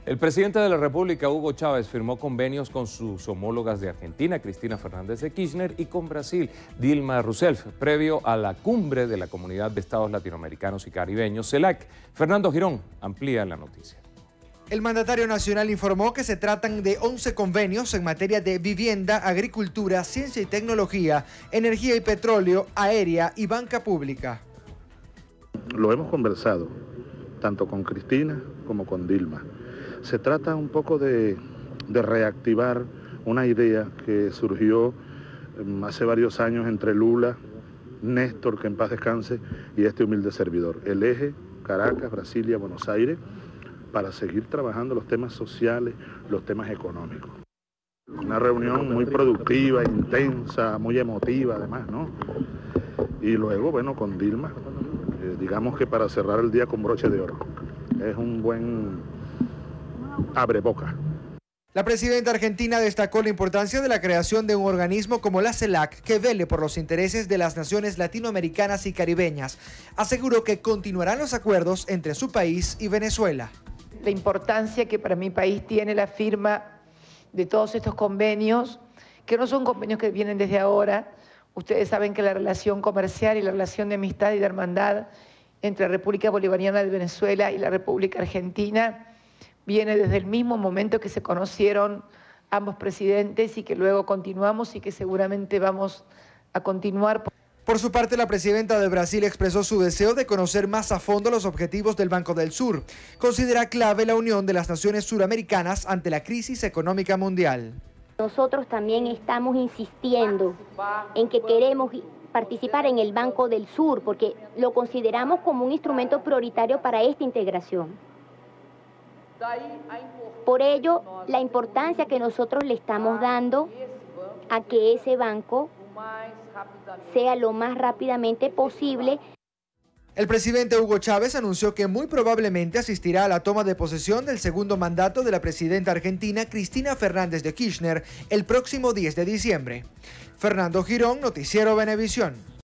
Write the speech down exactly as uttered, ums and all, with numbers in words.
El presidente de la República, Hugo Chávez, firmó convenios con sus homólogas de Argentina, Cristina Fernández de Kirchner, y con Brasil, Dilma Rousseff, previo a la cumbre de la Comunidad de Estados Latinoamericanos y Caribeños, CELAC. Fernando Girón amplía la noticia. El mandatario nacional informó que se tratan de once convenios en materia de vivienda, agricultura, ciencia y tecnología, energía y petróleo, aérea y banca pública. Lo hemos conversado, tanto con Cristina como con Dilma. Se trata un poco de, de reactivar una idea que surgió hace varios años entre Lula, Néstor, que en paz descanse, y este humilde servidor. El eje Caracas, Brasilia, Buenos Aires, para seguir trabajando los temas sociales, los temas económicos. Una reunión muy productiva, intensa, muy emotiva además, ¿no? Y luego, bueno, con Dilma, eh, digamos que para cerrar el día con broche de oro. Es un buen abre boca. La presidenta argentina destacó la importancia de la creación de un organismo como la CELAC que vele por los intereses de las naciones latinoamericanas y caribeñas. Aseguró que continuarán los acuerdos entre su país y Venezuela. La importancia que para mi país tiene la firma de todos estos convenios, que no son convenios que vienen desde ahora. Ustedes saben que la relación comercial y la relación de amistad y de hermandad entre la República Bolivariana de Venezuela y la República Argentina viene desde el mismo momento que se conocieron ambos presidentes y que luego continuamos y que seguramente vamos a continuar. Por su parte, la presidenta de Brasil expresó su deseo de conocer más a fondo los objetivos del Banco del Sur. Considera clave la unión de las naciones suramericanas ante la crisis económica mundial. Nosotros también estamos insistiendo en que queremos participar en el Banco del Sur porque lo consideramos como un instrumento prioritario para esta integración. Por ello, la importancia que nosotros le estamos dando a que ese banco sea lo más rápidamente posible. El presidente Hugo Chávez anunció que muy probablemente asistirá a la toma de posesión del segundo mandato de la presidenta argentina Cristina Fernández de Kirchner el próximo diez de diciembre. Fernando Girón, Noticiero Venevisión.